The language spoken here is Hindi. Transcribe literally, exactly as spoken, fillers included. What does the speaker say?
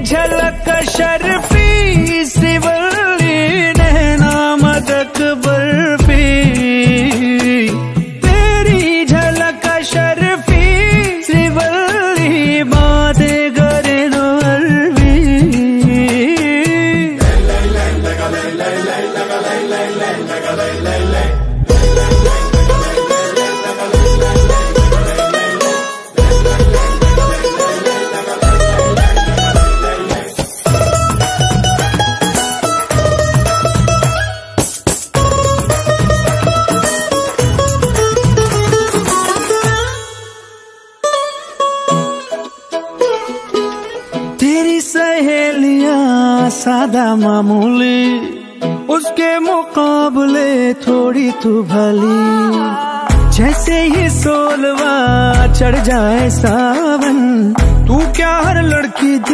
झलक शर्फी श्रीवल्ली नैना मदक बर्फी, तेरी झलक शर्फी श्रीवल्ली बातें करे दो अरबी। तेरी सहेलियां सादा मामूली, उसके मुकाबले थोड़ी तू भली। जैसे ही सोलवा चढ़ जाए सावन, तू क्या हर लड़की